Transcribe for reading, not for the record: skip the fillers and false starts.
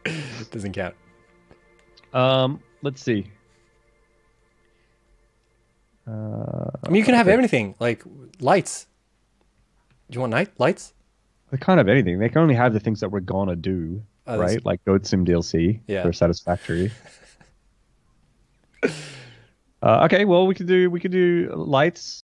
Doesn't count. Let's see. I mean, you can have Okay. anything like lights. Do you want lights? They can't have anything. They can only have the things that we're gonna do, Oh, right? Like Goat Sim DLC yeah. for Satisfactory. Okay, well we could do lights.